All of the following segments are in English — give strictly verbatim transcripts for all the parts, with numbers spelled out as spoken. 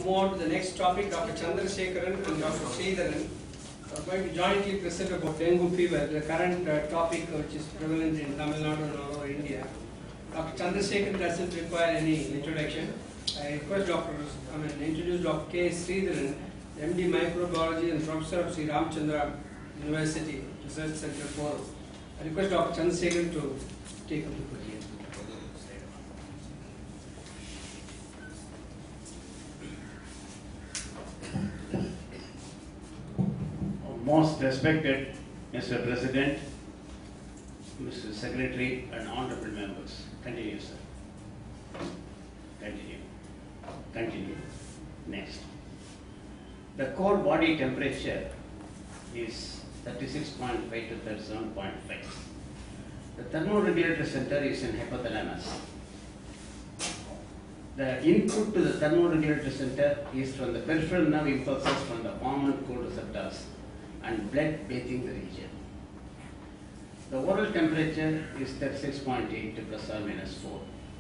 move on to the next topic. Doctor Chandrasekharan and Doctor Sridharan are going to jointly present about dengue fever, the current uh, topic which is prevalent in Tamil Nadu and all over India. Doctor Chandrasekharan doesn't require any introduction. I request Doctor I mean, introduce Doctor K. Sridharan, M D Microbiology and Professor of Sri Ramchandra University Research Center for. I request Doctor Chandrasekharan to take up the podium. Most respected Mister President, Mister Secretary and honorable members. Continue, sir. Continue. Continue. Next. The core body temperature is thirty-six point five to thirty-seven point five. The thermoregulatory center is in hypothalamus. The input to the thermoregulatory center is from the peripheral nerve impulses from the warm and cold receptors and blood bathing the region. The oral temperature is thirty-six point eight to plus or minus four.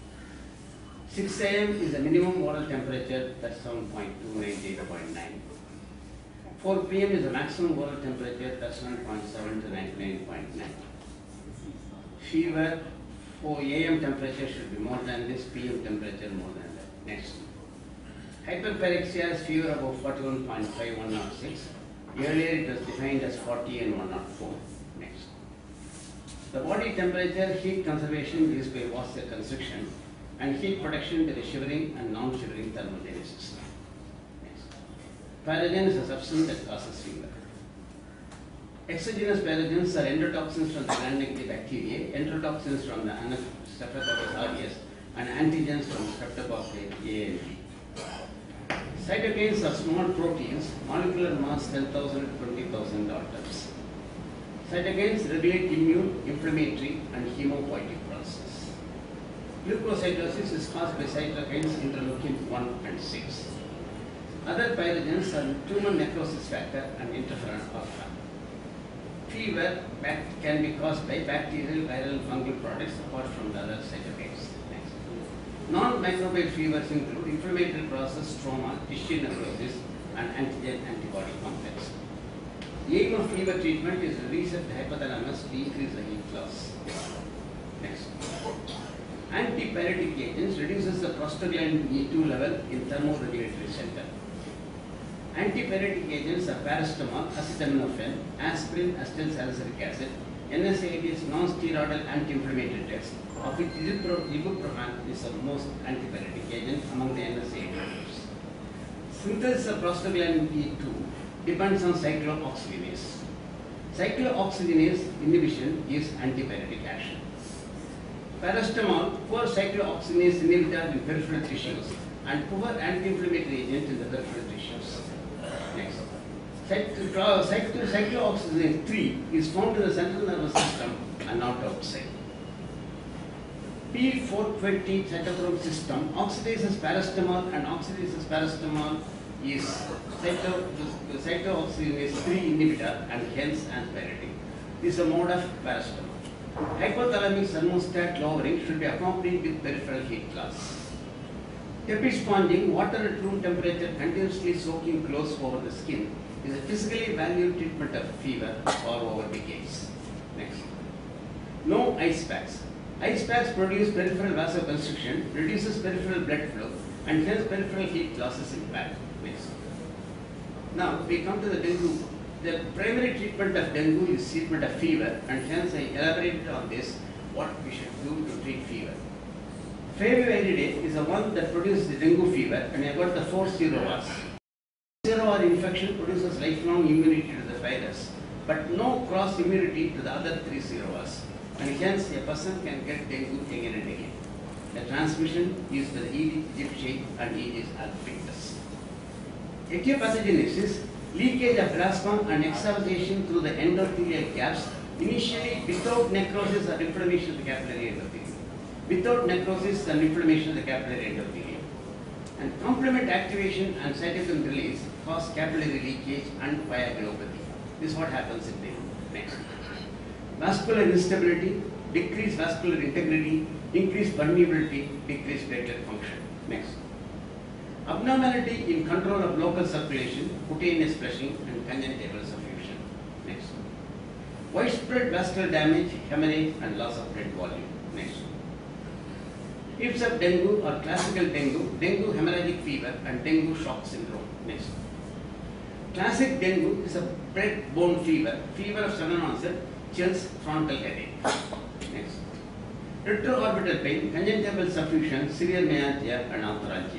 six A M is the minimum oral temperature, thirty-seven point two nine to eight point nine. four P M is the maximum oral temperature, thirty-seven point seven to ninety-nine point nine. Fever, for A M temperature should be more than this, P M temperature more than that. Next. Hyperpyrexia is fever above forty-one point five, one oh six. Earlier it was defined as forty and one oh four. Next. The body temperature heat conservation is by vasoconstriction and heat protection by the shivering and non-shivering thermogenesis. Next. Pathogen is a substance that causes fever. Exogenous pathogens are endotoxins from the gram-negative bacteria, enterotoxins from the Staphylococcus aureus, and antigens from Streptococcus A and B. Cytokines are small proteins, molecular mass ten thousand to twenty thousand daltons. Cytokines regulate immune, inflammatory, and hemopoietic process. Leukocytosis is caused by cytokines interleukin one and six. Other pathogens are tumor necrosis factor and interferon alpha. Fever can be caused by bacterial, viral, fungal products apart from the other cytokines. Non-microbial fevers include inflammatory process, trauma, tissue necrosis, and antigen-antibody complex. The aim of fever treatment is to reset the hypothalamus to increase the heat loss. Next. Antipyretic agents reduces the prostaglandin E two level in thermoregulatory center. Antipyretic agents are paracetamol, acetaminophen, aspirin, acetyl salicylic acid. N S A I D is non-steroidal anti-inflammatory drugs, of which ibuprofen is the most antipyretic agent among the N S A I D drugs. Synthesis of prostaglandin E two depends on cyclooxygenase. Cyclooxygenase inhibition gives antipyretic action. Paracetamol, poor cyclooxygenase inhibitor in peripheral tissues and poor anti-inflammatory agent in the peripheral tissues. Next. Cyclooxygenase three is found in the central nervous system and not outside. P four twenty cytochrome system oxidizes paracetamol and oxidizes paracetamol is cyclooxygenase three inhibitor and hence antipyretic. This is a mode of paracetamol. Hypothalamic thermostat lowering should be accompanied with peripheral heat loss. Episponging, water at room temperature continuously soaking clothes over the skin, is a physically valued treatment of fever or over decades. Next. No ice packs. Ice packs produce peripheral vasoconstriction, reduces peripheral blood flow, and hence peripheral heat losses impact. Next. Now we come to the dengue. The primary treatment of dengue is treatment of fever, and hence I elaborated on this what we should do to treat fever. Favipiravir is the one that produces the dengue fever, and I got the four zero Rs. Zero R infection produces lifelong immunity to the virus, but no cross immunity to the other three zero Rs, and hence a person can get dengue again and again. The transmission is by the Aedes aegypti and Aedes albopictus. Etiopathogenesis, leakage of plasma and exhalation through the endothelial gaps, initially without necrosis or inflammation of the capillary endothelium. Without necrosis and inflammation of the capillary endothelium. And complement activation and cytokine release cause capillary leakage and coagulopathy. This is what happens in dengue. Next. Vascular instability, decreased vascular integrity, increased permeability, decreased platelet function. Next. Abnormality in control of local circulation, cutaneous flushing, and congenital suffusion. Next. Widespread vascular damage, hemorrhage, and loss of blood volume. Next. Types of dengue or classical dengue, dengue hemorrhagic fever, and dengue shock syndrome. Next. Classic dengue is a bread-bone fever, fever of sudden onset, chills, frontal headache. Next. Retroorbital pain, congenital suffusion, severe myalgia, and arthralgia.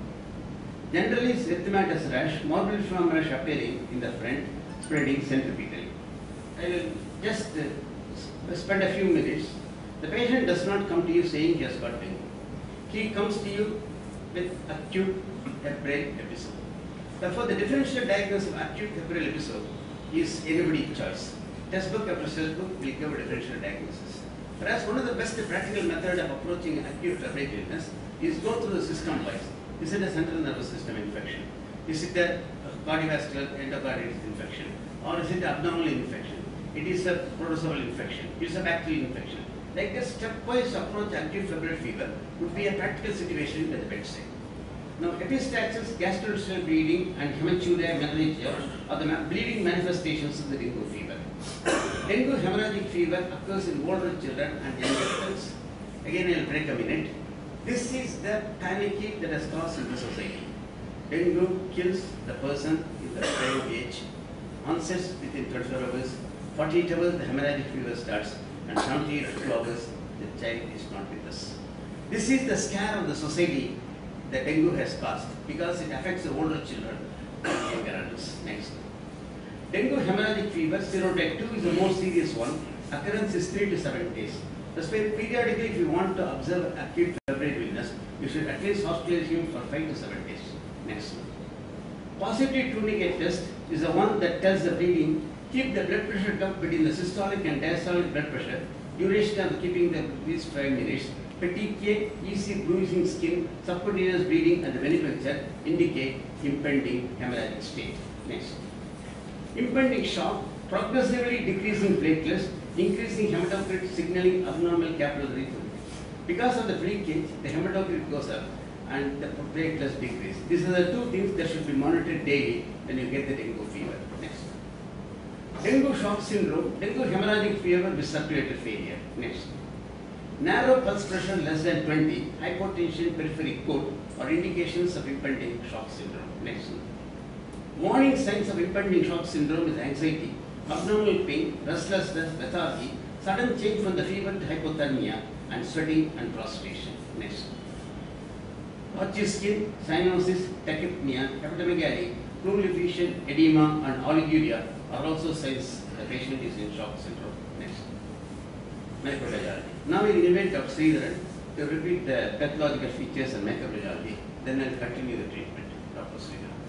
Generally, erythematous rash, morbilliform rash appearing in the front, spreading centripetally. I will just uh, spend a few minutes. The patient does not come to you saying he has got dengue. He comes to you with acute febrile episode. Therefore, the differential diagnosis of acute febrile episode is anybody's choice. Textbook after textbook will give a differential diagnosis. Whereas one of the best practical methods of approaching acute febrile illness is go through the system wise. Is it a central nervous system infection? Is it a cardiovascular endocarditis infection? Or is it an abdominal infection? It is a protozoal infection. It is a bacterial infection. Like a stepwise approach to acute febrile fever would be a practical situation at the bedside. Now, epistaxis, gastrointestinal bleeding, and hematuria, meningitis are the bleeding manifestations of the dengue fever. Dengue hemorrhagic fever occurs in older children and young adults. Again, I will break a minute. This is the panic that has caused in the society. Dengue kills the person in the prime age, onsets within twenty-four hours, forty-eight hours the hemorrhagic fever starts, and seventy-eight to two hours the child is not with us. This is the scare of the society that dengue has caused because it affects the older children and younger adults. Next. Dengue hemorrhagic fever, serotype two is the most serious one. Occurrence is three to seven days. That's why periodically, if you want to observe acute febrile illness, you should at least hospitalize him for five to seven days. Next. Positive tunicate test is the one that tells the bleeding. Keep the blood pressure cuff between the systolic and diastolic blood pressure. Duration of keeping the these five minutes. Petechiae, easy bruising skin, subcutaneous bleeding, and the venipuncture indicate impending hemorrhagic state. Next. Impending shock, progressively decreasing platelets, increasing hematocrit, signaling abnormal capillary flow. Because of the leakage, the hematocrit goes up and the platelets decrease. These are the two things that should be monitored daily when you get the dengue fever. Next. Dengue shock syndrome, dengue hemorrhagic fever with circulatory failure. Next. Narrow pulse pressure less than twenty, hypotension, peripheric code are indications of impending shock syndrome. Next. Warning signs of impending shock syndrome is anxiety, abdominal pain, restlessness, lethargy, sudden change from the fever to hypothermia, and sweating and prostration. Next. Patchy skin, cyanosis, tachypnea, hepatomegaly, pleural effusion, edema, and oliguria are also signs the patient is in shock syndrome. Next. Microbiology. Now we will invite Doctor Sridharan to repeat the pathological features and microbiology. Then I will continue the treatment. Doctor Sridharan.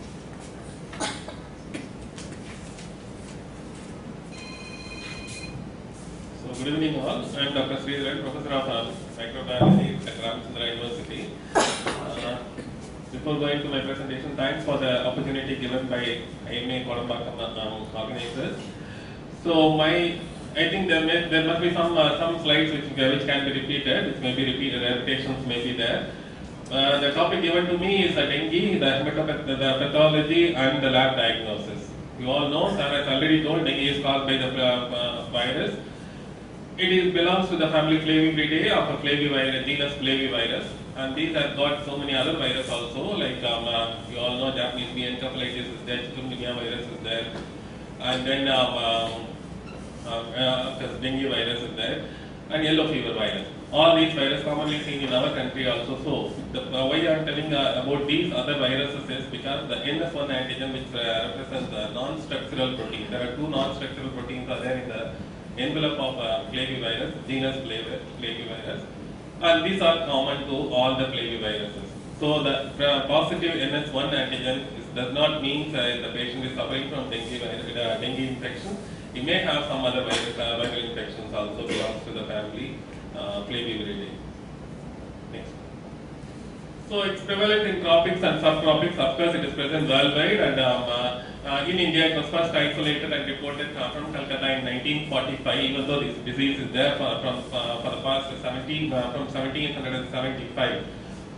So good evening all. I am Doctor Sridharan, Professor of Microbiology at Ramachandra University. Uh, before going to my presentation, thanks for the opportunity given by I M A Kodambakam um, organizers. So my I think there may there must be some uh, some slides which which can be repeated. Which may be repeated. Repetitions may be there. Uh, the topic given to me is the dengue, the, the, the pathology, and the lab diagnosis. You all know, as I already told, dengue is caused by the uh, uh, virus. It is belongs to the family Flavividae of a flavivirus, genus Flavivirus, and these have got so many other viruses also. Like um, uh, you all know, Japanese bee encephalitis is there, chikungunya virus is there, and then um, um, Uh, uh, dengue virus is there, and yellow fever virus. All these viruses commonly seen in our country also. So, the, uh, why I am telling uh, about these other viruses is because the N S one antigen, which uh, represents the non-structural protein. There are two non-structural proteins are there in the envelope of uh, flavivirus, genus flavivirus, and these are common to all the flaviviruses. So, the uh, positive N S one antigen is, does not mean uh, the patient is suffering from dengue, uh, dengue infection. He may have some other virus, uh, viral infections also belongs to the family uh, Flaviviridae. Next. So it's prevalent in tropics and subtropics. Of course, it is present worldwide, and um, uh, uh, in India it was first isolated and reported uh, from Calcutta in nineteen forty-five. Even though this disease is there for, from uh, for the past seventeen uh, from seventeen seventy-five.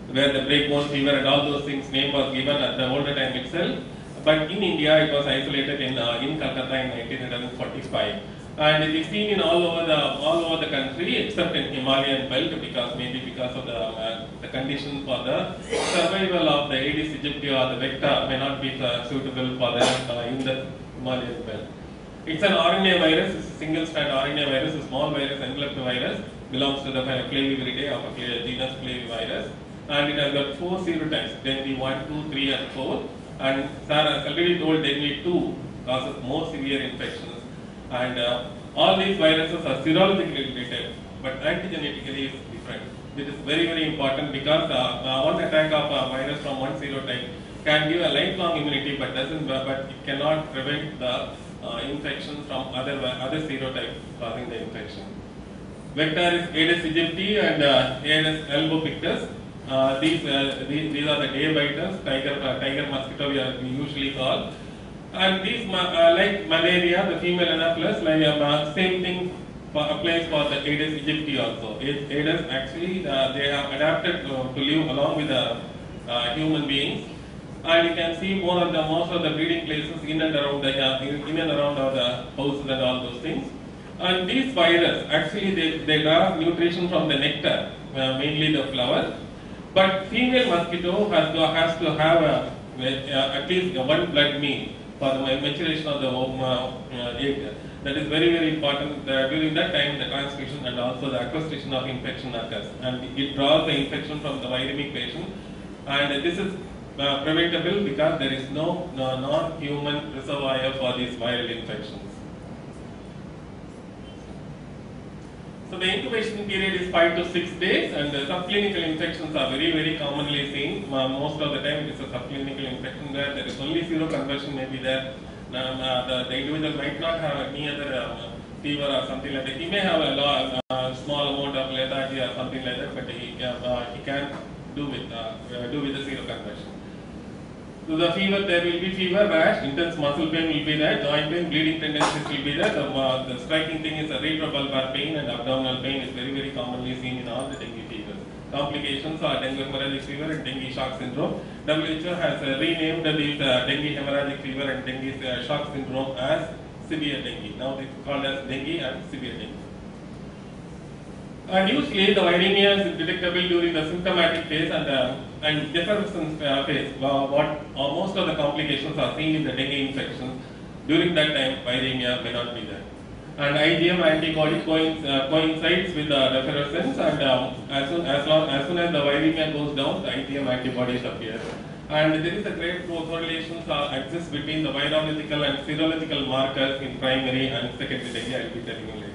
where the breakbone fever and all those things name was given at the older time itself. But in India, it was isolated in uh, in Calcutta in nineteen forty-five. And it is seen in all over the all over the country except in Himalayan belt, because maybe because of the uh, the condition for the survival of the Aedes aegypti or the vector may not be uh, suitable for the uh, in the Himalayan belt. It's an R N A virus. It's a single strand R N A virus, a small virus, enveloped virus, belongs to the Flaviviridae of a genus Flavivirus, and it has got four serotypes: dengue one, two, three, and four. And Sarah has already told dengue two causes more severe infections. And uh, all these viruses are serologically related, but antigenetically is different. It is very, very important, because uh, uh, one attack of a virus from one serotype can give a lifelong immunity, but doesn't, uh, but it cannot prevent the uh, infection from other other serotypes causing the infection. Vector is Aedes aegypti and uh, Aedes albopictus. Uh, these, uh, these these are the day biters, tiger uh, tiger mosquito we, are, we usually call. And these, uh, like malaria, the female Anopheles, like, uh, same thing for, applies for the Aedes aegypti also. Aedes actually, uh, they have adapted to, to live along with the uh, human beings, and you can see more of the most of the breeding places in and around the uh, in, in and around the houses and all those things. And these virus actually they they draw nutrition from the nectar, uh, mainly the flower. But female mosquito has to has to have a, uh, at least one blood meal for the maturation of the uh, uh, egg. That is very, very important. Uh, during that time, the transmission and also the acquisition of infection occurs, and it draws the infection from the viremic patient. And this is uh, preventable because there is no, no non-human reservoir for these viral infections. So the incubation period is five to six days, and the subclinical infections are very, very commonly seen. Uh, most of the time it is a subclinical infection where there is only seroconversion may be there. Um, uh, the, the individual might not have any other um, fever or something like that. He may have a lot, uh, small amount of lethargy or something like that, but he, uh, he can do with, uh, do with the seroconversion. So the fever, there will be fever, rash, intense muscle pain will be there, joint pain, bleeding tendencies will be there. The, uh, the striking thing is the retrobulbar pain and abdominal pain is very, very commonly seen in all the dengue fevers. Complications are dengue hemorrhagic fever and dengue shock syndrome. W H O has uh, renamed these uh, dengue hemorrhagic fever and dengue uh, shock syndrome as severe dengue. Now it's called as dengue and severe dengue. And usually the viremia is detectable during the symptomatic phase and uh, and defervescence uh, phase. Uh, what uh, most of the complications are seen in the dengue infection. During that time, viremia may not be there. And IgM antibody coinc uh, coincides with the defervescence, and um, as soon as long as soon as the viremia goes down, the IgM antibodies appear. And there is a great correlation uh, exists between the virological and serological markers in primary and secondary dengue. I will be telling you later.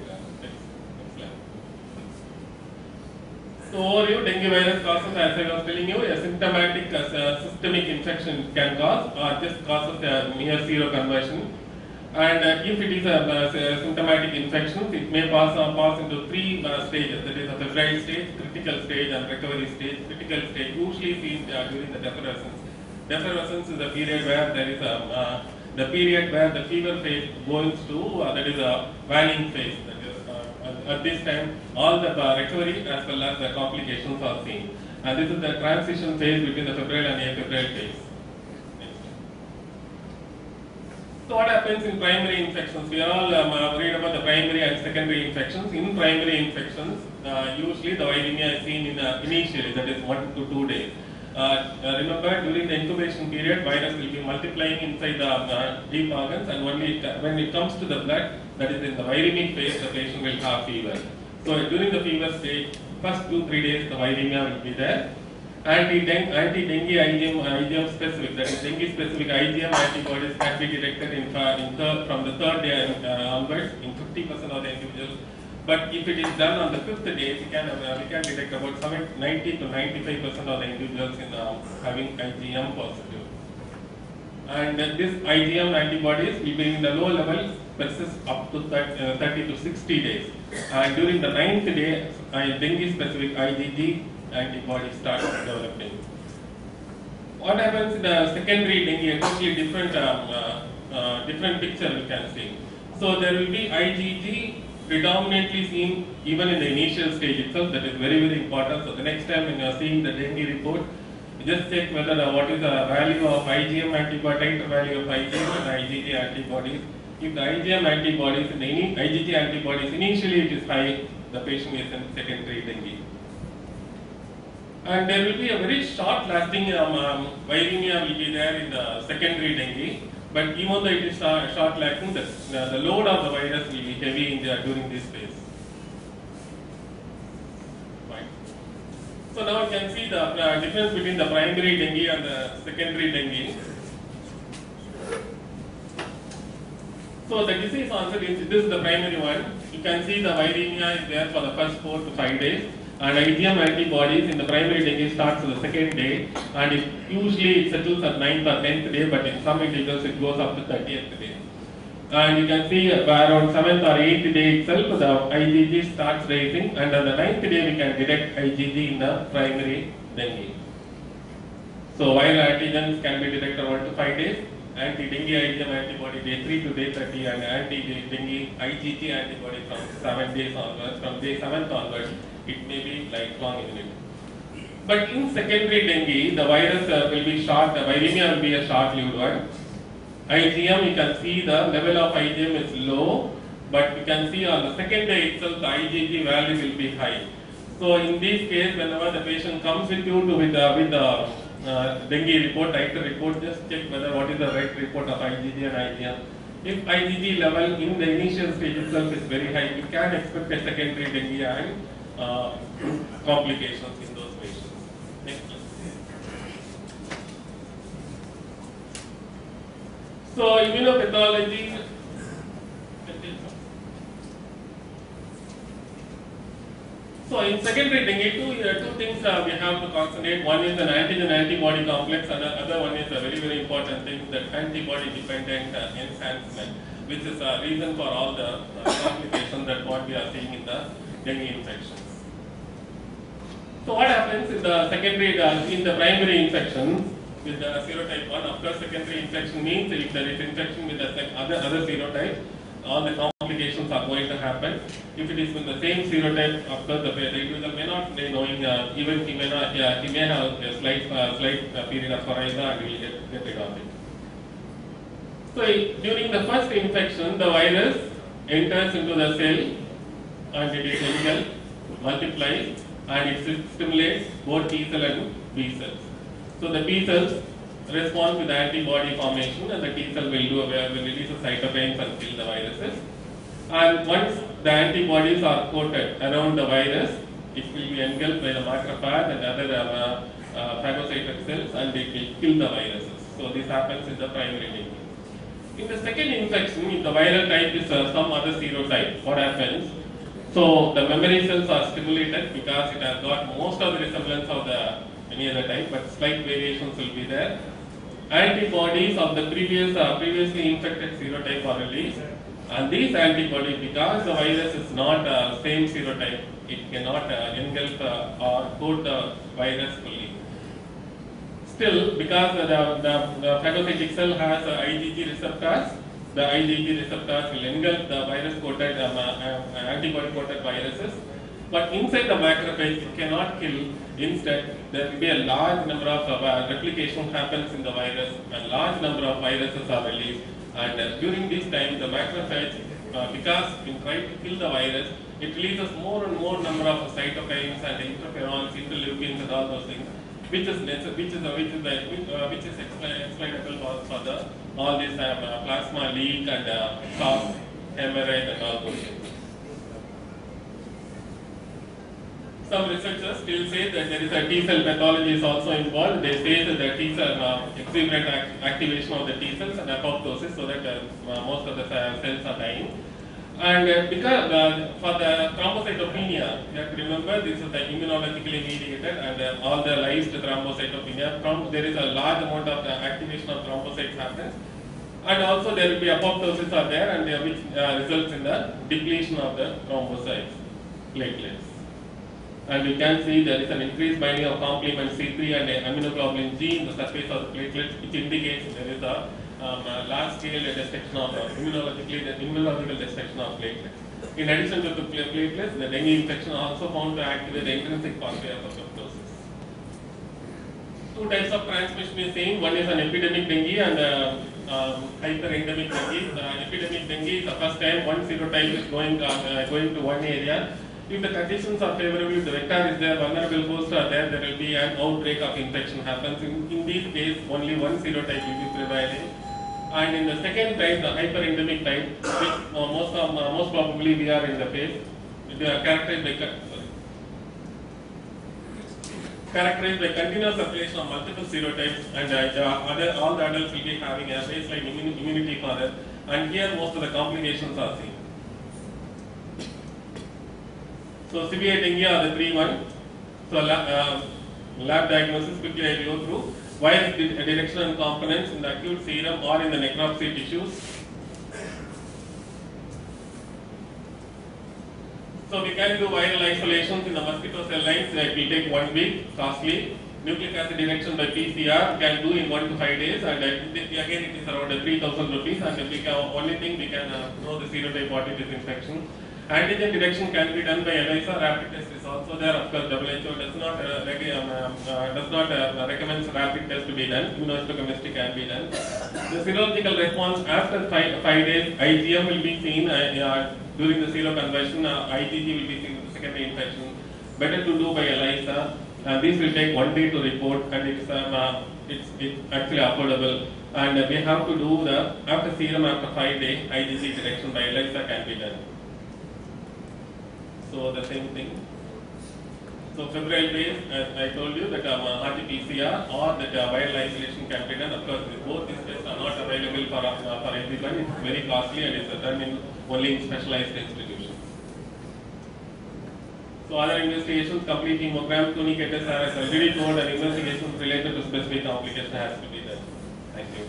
So overview, dengue virus causes, as I was telling you, a symptomatic uh, systemic infection can cause, or just causes a mere seroconversion. And uh, if it is a, a symptomatic infection, it may pass, uh, pass into three uh, stages, that is a febrile stage, critical stage, and recovery stage. Critical stage usually seen uh, during the defervescence. Defervescence is the period where there is a, uh, the period where the fever phase goes to, uh, that is a waning phase. At this time, all the uh, recovery as well as the complications are seen. And this is the transition phase between the febrile and afebrile phase. Next. So what happens in primary infections? We are all um, uh, worried about the primary and secondary infections. In primary infections, uh, usually the viremia is seen in uh, initially, that is one to two days. Uh, uh, remember, during the incubation period, virus will be multiplying inside the uh, deep organs, and only it, uh, when it comes to the blood, that is in the viremic phase, the patient will have fever. So during the fever stage, first two three days the viremia will be there. Anti-dengue, anti-dengue IgM, IgM specific, that is dengue specific IgM antibodies can be detected in, uh, in third, from the third day uh, onwards in fifty percent of the individuals. But if it is done on the fifth day, we can uh, we can detect about ninety to ninety-five percent of the individuals in uh, having IgM positive. And uh, this IgM antibodies will be in the low levels persist up to thirty to sixty days. And during the ninth day, uh, dengue specific IgG antibodies start developing. What happens in the secondary dengue? A totally different um, uh, uh, different picture we can see. So there will be IgG predominantly seen even in the initial stage itself. That is very, very important. So the next time when you are seeing the dengue report, just check whether uh, what is the value of IgM antibody, titer value of IgM and IgG antibodies. If the IgM antibodies and the ini IgG antibodies initially it is high, the patient is in secondary dengue. And there will be a very short lasting um, um, viremia will be there in the secondary dengue. But even though it is uh, short lasting, the, the, the load of the virus will be heavy in the, during this phase. Fine. So now you can see the uh, difference between the primary dengue and the secondary dengue. So the disease onset is, this is the primary one. You can see the viremia is there for the first four to five days. And IgM antibodies in the primary dengue starts on the second day, and it usually it settles at ninth or tenth day, but in some individuals it goes up to thirtieth day. And you can see around seventh or eighth day itself, the IgG starts rising, and on the ninth day we can detect IgG in the primary dengue. So viral antigens can be detected one to five days, anti-dengue IgM antibody day three to day thirty, and anti-dengue IgG antibody from seven days onwards, from day seventh onwards. It may be lifelong immunity. But in secondary dengue, the virus uh, will be short, the viremia will be a short-lived one. IgM, you can see the level of IgM is low, but you can see on the second day itself, the IgG value will be high. So in this case, whenever the patient comes with you to, with, uh, with the uh, dengue report, titer report, just check whether what is the right report of IgG and IgM. If IgG level in the initial stage itself is very high, you can expect a secondary dengue and Uh, complications in those patients. Next please. So immunopathology. So in secondary dengue, two, uh, two things uh, we have to concentrate. One is an antigen antibody complex, and the other one is a very very important thing, that antibody dependent uh, enhancement, which is a reason for all the uh, complications that what we are seeing in the dengue infections. So what happens in the secondary, uh, in the primary infection with the serotype one? Of course, secondary infection means if there is infection with the other other serotype, all the complications are going to happen. If it is with the same serotype, of course, the, the individual may not be knowing, uh, even he may not, yeah, he may have a slight, uh, slight uh, period of coryza and he will get, get rid of it. So during the first infection, the virus enters into the cell and it is engulfed, multiplies, and it stimulates both T cell and B cells. So the B cells respond with antibody formation, and the T cell will do a, will release the cytokines and kill the viruses. And once the antibodies are coated around the virus, it will be engulfed by the macrophage and other uh, uh, phagocytic cells, and it will kill the viruses. So this happens in the primary dengue. In the second infection, if the viral type is uh, some other serotype, what happens? So the memory cells are stimulated because it has got most of the resemblance of the any other type, but slight variations will be there. Antibodies of the previous uh, previously infected serotype are released, and these antibodies, because the virus is not uh, same serotype, it cannot uh, engulf uh, or coat the virus fully. Still, because the, the, the phagocytic cell has uh, IgG receptors, the IgG receptors will engulf the virus-coated, um, uh, antibody-coated viruses. But inside the macrophage, it cannot kill. Instead, there will be a large number of uh, replication happens in the virus, and large number of viruses are released. And uh, during this time, the macrophage, uh, because in trying to kill the virus, it releases more and more number of cytokines and interferons, interleukins, and all those things, which is which is which is the, uh, which is explainable for, for the all this um, uh, plasma leak and uh, cough, hemorrhage, and all those things. Some researchers still say that there is a T cell pathology is also involved. They say that the T cell uh, exuberant act activation of the T cells and apoptosis, so that uh, most of the cells are dying. And uh, because uh, for the thrombocytopenia, you have to remember this is the immunologically mediated, and uh, all the lyse to thrombocytopenia. From there is a large amount of uh, activation of thrombocytes happens, and also there will be apoptosis are there, and uh, which uh, results in the depletion of the thrombocytes, platelets. And you can see there is an increased binding of complement C three and uh, immunoglobulin G in the surface of the platelets, which indicates there is a Um, uh, large scale destruction of uh, immunologically, immunological destruction of platelets. In addition to the platelets, the dengue infection also found to activate the intrinsic pathway of apoptosis. Two types of transmission is seen. One is an epidemic dengue and uh, um, hyperendemic dengue. The epidemic dengue is the first time one serotype is going to, uh, going to one area. If the conditions are favorable, if the vector is there, vulnerable hosts are there, there will be an outbreak of infection happens. In, in these days, only one serotype will be prevailing. And in the second type, the hyperendemic type, which uh, most of, uh, most probably we are in the phase, they are characterized by sorry, characterized by continuous circulation of multiple serotypes, and uh, the other, all the adults will be having a baseline immun immunity for it. And here, most of the complications are seen. So severe dengue are the three one. So lab, uh, lab diagnosis quickly I will go through. Virus detection and components in the acute serum or in the necropsy tissues. So we can do viral isolations in the mosquito cell lines. It will take one week, costly. Nucleic acid detection by P C R can do in one to five days, and uh, again it is around uh, three thousand rupees. And we can, only thing we can uh, know the serotype what it is infection. Antigen detection can be done by ELISA. Rapid test is also there. Of course, W H O does not uh, um, uh, does not uh, recommend rapid test to be done. Immunohistochemistry can be done. The serological response after five, five days, I G M will be seen uh, uh, during the seroconversion. Uh, I G G will be seen in the secondary infection. Better to do by ELISA. Uh, this will take one day to report, and it's um, uh, it's, it's actually affordable. And uh, we have to do the after serum after five days I G G detection by ELISA can be done. So the same thing. So febrile based, as I told you, that um, R T P C R or that uh, viral isolation can be done. Of course, both these tests are not available for uh, for everyone. It's very costly and it's done in only in specialized institutions. So other investigations, complete hemogram, tunicate test as already told, and investigations related to specific complication has to be done. Thank you.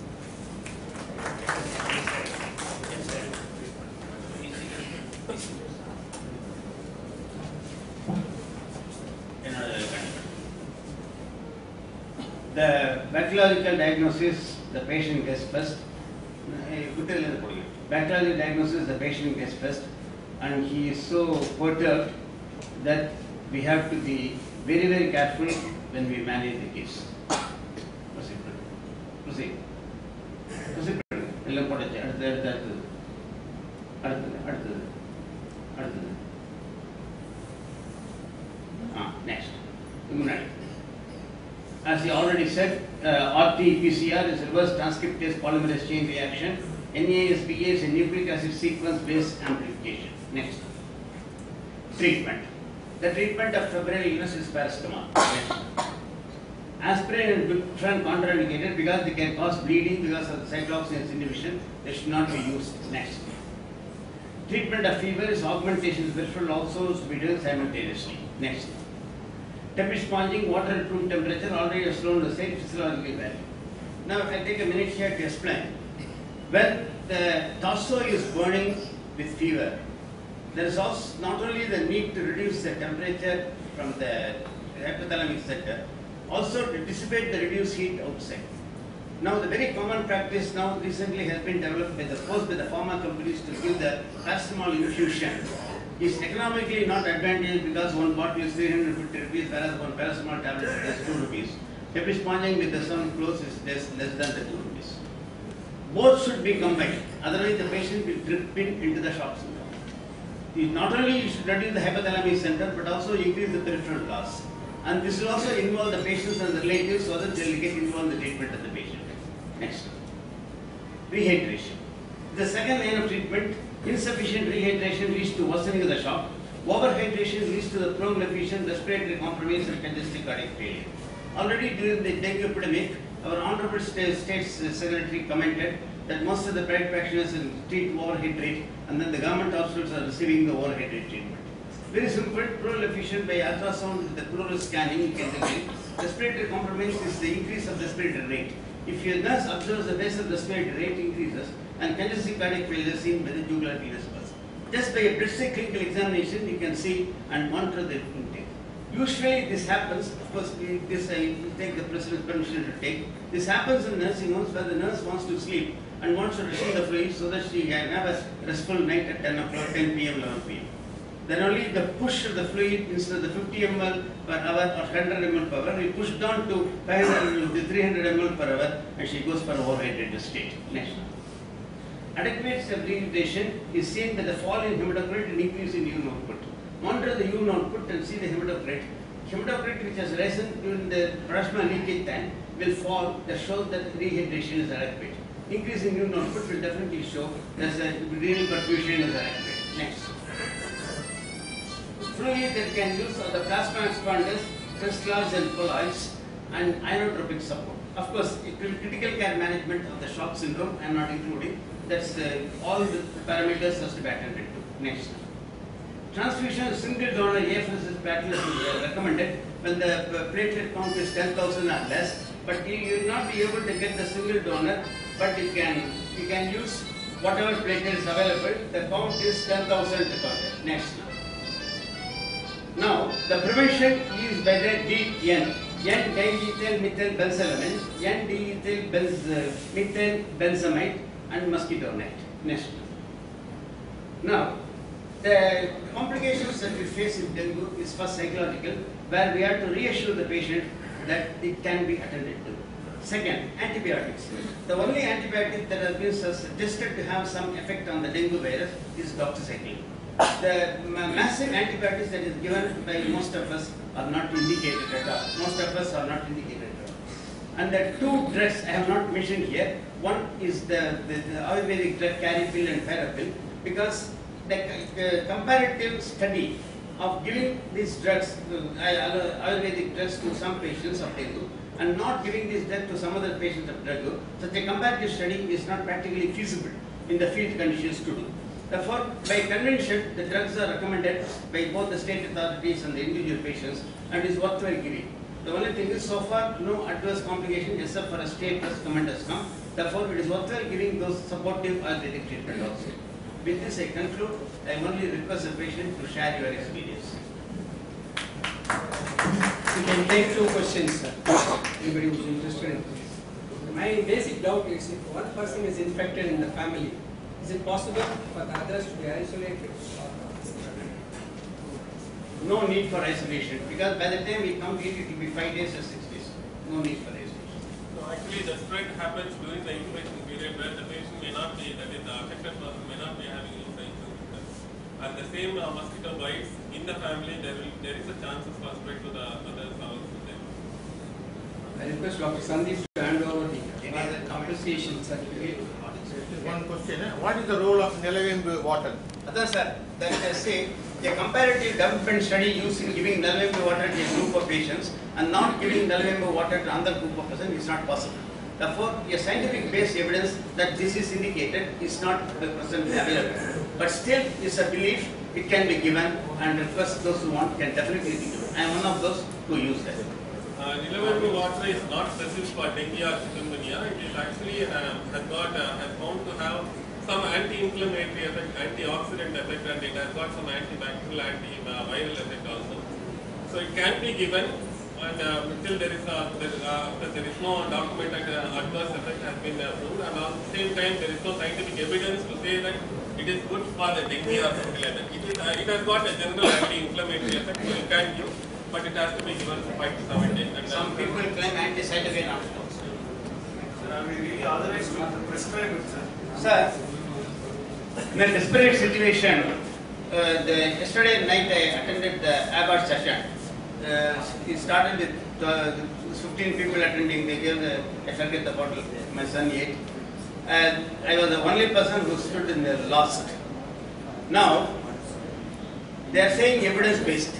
The bacteriological diagnosis, the patient gets first. Bacteriological diagnosis, the patient gets first, and he is so perturbed that we have to be very, very careful when we manage the case. Proceed. Proceed. Proceed. எல்லாம் போட்டாச்சு. அடுத்து அடுத்து அடுத்தது அடுத்தது அடுத்தது ah next முன்னாடி. As he already said, uh, R T P C R is reverse transcriptase polymerase chain reaction. N A S B A is a nucleic acid sequence based amplification. Next. Treatment. The treatment of febrile illness is paracetamol. Next. Aspirin and bupropion contraindicated because they can cause bleeding because of the cyclooxygenase inhibition. They should not be used. Next. Treatment of fever is augmentation of peripheral also to be done simultaneously. Next. Tepid sponging, water at room temperature, already has shown the same physiological value. Now, if I take a minute here to explain. When the torso is burning with fever, there is also not only the need to reduce the temperature from the hypothalamic center, also to dissipate the reduced heat outside. Now, the very common practice now recently has been developed by the force by the pharma companies to give the paracetamol infusion. Is economically not advantageous because one bottle is three hundred fifty rupees, whereas one paracetamol tablet is two rupees. Tepid sponging with the sun close is less, less than the two rupees. Both should be combined, otherwise the patient will drip in into the shock syndrome. Not only you should reduce the hypothalamic center, but also increase the peripheral loss. And this will also involve the patients and the relatives so that they will get involved in the treatment of the patient. Next. Rehydration. The second line of treatment, insufficient rehydration leads to worsening of the shock. Overhydration leads to the prolonged effusion, respiratory compromise and congestive cardiac failure. Already during the dengue epidemic, our Honorable State, State Secretary commented that most of the private practitioners treat overhydrate and then the government hospitals are receiving the overhydrate treatment. Very simple, pleural effusion by ultrasound with the pleural scanning you can determine. Respiratory compromise is the increase of respiratory rate. If your nurse observes the base of respiratory rate increases and congestive cardiac failure seen by the jugular venous pulse. Just by a basic clinical examination, you can see and monitor the intake. Usually this happens, of course, we, this I take the president's permission to take. This happens in nursing homes where the nurse wants to sleep and wants to retain the fluid so that she can have a restful night at ten o'clock, ten p m, eleven p m Then only the push of the fluid instead of the fifty milliliters per hour or one hundred milliliters per hour, we push down to five hundred milliliters, three hundred milliliters per hour, and she goes for overhydrated state. Next. Adequate rehydration is seen by the fall in hematocrit and increase in urine output. Monitor the urine output and see the hematocrit. Hematocrit which has risen during the plasma leakage time will fall that shows that rehydration is adequate. Increase in urine output will definitely show that the renal perfusion is adequate. Next. Fluid that can use are the plasma expanders, crystals and colloids, and inotropic support. Of course, critical care management of the shock syndrome I am not including. That's uh, all the parameters has to be attended to. Next. Transfusion of single donor A F S platelet is uh, recommended when the uh, platelet count is ten thousand or less, but you will not be able to get the single donor, but you can you can use whatever platelet is available. The count is ten thousand recorded. Next. Now, the prevention is by the D N. N diethyl methyl benzylamine, N diethyl benz, uh, methyl benzamide, and mosquito net. Next. Now, the complications that we face in dengue is first psychological, where we have to reassure the patient that it can be attended to. Second, antibiotics. The only antibiotic that has been tested to have some effect on the dengue virus is doxycycline. The massive antibiotics that is given by most of us are not indicated at all. Most of us are not indicated at all. And the two drugs I have not mentioned here. One is the, the, the Ayurvedic drug Caripil and Ferapil, because the uh, comparative study of giving these drugs, uh, Ayurvedic drugs to some patients of dengue and not giving these drugs to some other patients of dengue, such a comparative study is not practically feasible in the field conditions to do. Therefore, by convention, the drugs are recommended by both the state authorities and the individual patients and is worthwhile giving. The only thing is, so far, no adverse complication except for a state plus comment has come. Therefore, it is worthwhile giving those supportive Ayurvedic treatment also. With this, I conclude. I only request the patient to share your experience. You can take two questions, sir. Anybody who is interested in questions. My basic doubt is, if one person is infected in the family, is it possible for the others to be isolated? No need for isolation, because by the time we come here, it will be five days or six days. No need for isolation. So actually, the spread happens during the incubation period where the patient may not be, that is, the affected person may not be having influenza symptoms. And the same uh, mosquito bites in the family, there will there is a chance of spread to the others also there. I request Doctor Sandeep to hand over the appreciation certificate. One question, eh? What is the role of Nilavembu water? Other sir, that I say, a comparative development study using giving Nilavembu water to a group of patients and not giving Nilavembu water to another group of persons is not possible. Therefore, a scientific based evidence that this is indicated is not presently available. But still, is a belief, it can be given, and request those who want can definitely be given. I am one of those who use that. Uh, Nilavembu water is not specific for dengue or chikungunya. It is actually uh, has got uh, has found to have some anti-inflammatory effect, antioxidant effect, and it has got some antibacterial, antiviral effect also. So it can be given, and uh, until there is a, there, uh, there is no documented uh, adverse effect has been uh, proved, and at the same time there is no scientific evidence to say that it is good for the dengue or something like that. It is uh, it has got a general anti-inflammatory effect, so you can give, but it has to be given for five to seven days. And some people claim anti-cytokine also. Sir, are we really authorized to prescribe it, sir? Sir, in a desperate situation, uh, the, yesterday night I attended the Abbott session. Uh, it started with uh, fifteen people attending. They gave the, I forget the bottle, my son ate. And I was the only person who stood in the last. Now, they are saying evidence-based.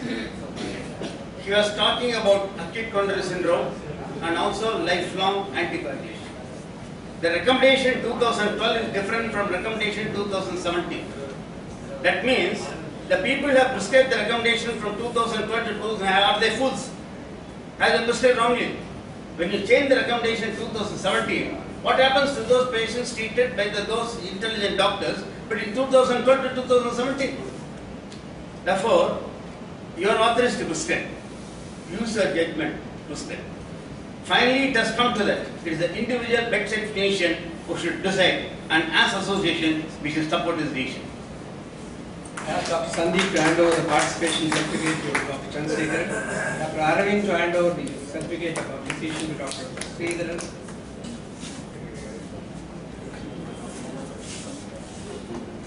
He was talking about acute coronary syndrome and also lifelong anticoagulation. The recommendation two thousand twelve is different from recommendation two thousand seventeen. That means the people who have prescribed the recommendation from two thousand twelve to two thousand, are they fools? Have they prescribed wrongly? When you change the recommendation two thousand seventeen, what happens to those patients treated by the, those intelligent doctors, but in two thousand twelve to two thousand seventeen? Therefore, you are authorized to prescribe. use their judgment to spend. Finally, it has come to that. It is the individual bedside clinician who should decide, and as association, we should support his decision. I ask Doctor Sandeep to hand over the participation certificate to Doctor Chandrasekharan, Doctor Aravind to hand over the certificate of appreciation to Doctor Sridharan.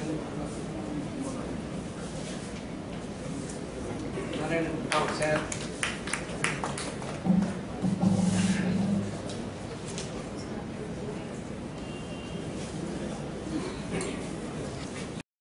Narayan, sir.